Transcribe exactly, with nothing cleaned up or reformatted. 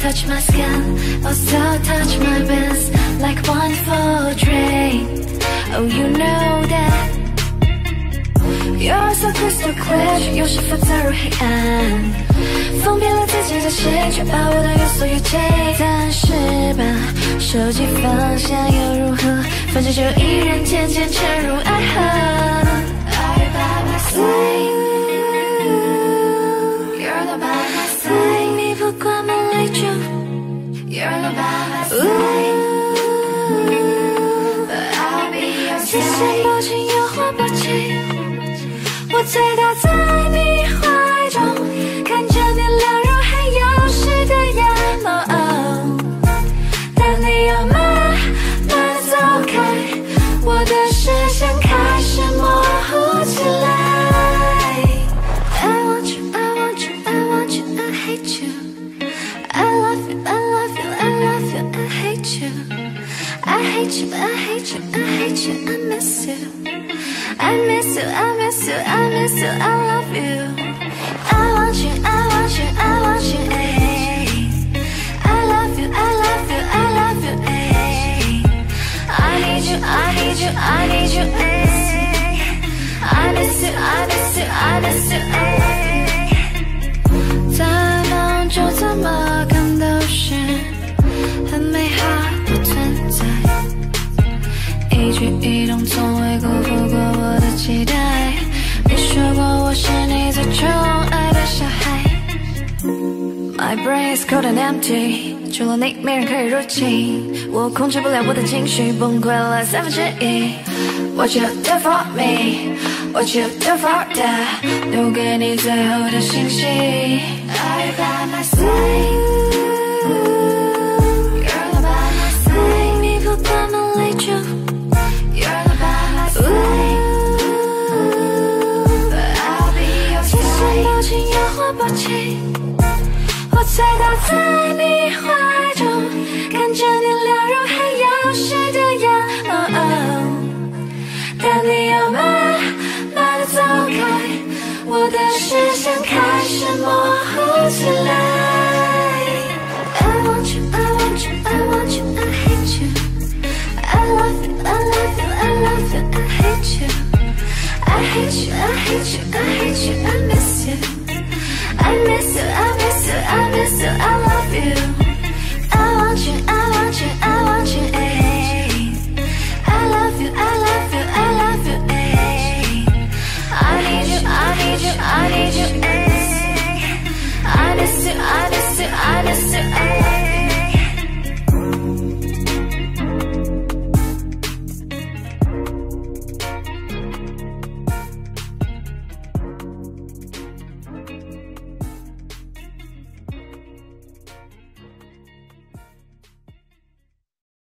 touch my skin, also touch my veins like one full drink. Oh, you know that you're so crystal clear， 有时复杂如黑暗，封闭了自己的心，却把我的有所欲擒。但是把手机放下又如何？反正就依然渐渐沉入爱河。You're by my side，You're the by my side， 你不关门泪就 You're the by my side，But I'll be your side。即使抱紧又或不紧，我醉倒在你怀中，看着你流入黑曜石的眼眸。但你又慢慢走开，我的视线开始模糊起来。I want you, I want you, I want you, I hate you. I love you, I love you, I love you, I hate you. I hate you, I hate you, I hate you, I miss you. I miss you, I miss you, I miss you, I love you. I want you, I want you, I want you, ayy. I love you, I love you, I love you, ayy. I need you, I need you, I need you, ayy. I miss you, I miss you, I miss you, ayy. 在梦中怎么看都是很美好的存在，一举一动从未辜负过我的期待。你说过我是你最宠爱的小孩。My brain is cold and empty， 除了你没人可以入侵，我控制不了我的情绪，崩溃了三分之一。What you do for me， What you do for that， 留给你最后的信息。I by my side，You're the by my side， 你不关门泪就 You're the by my side，But I'll be your side。即使抱紧又或不紧，我醉倒在你怀中，看着你流入黑曜石的眼眸。但你又慢慢地走开，我的视线开始模糊起来。I want you, I want you, I want you, I hate you. I love you, I love you, I love you, I hate you.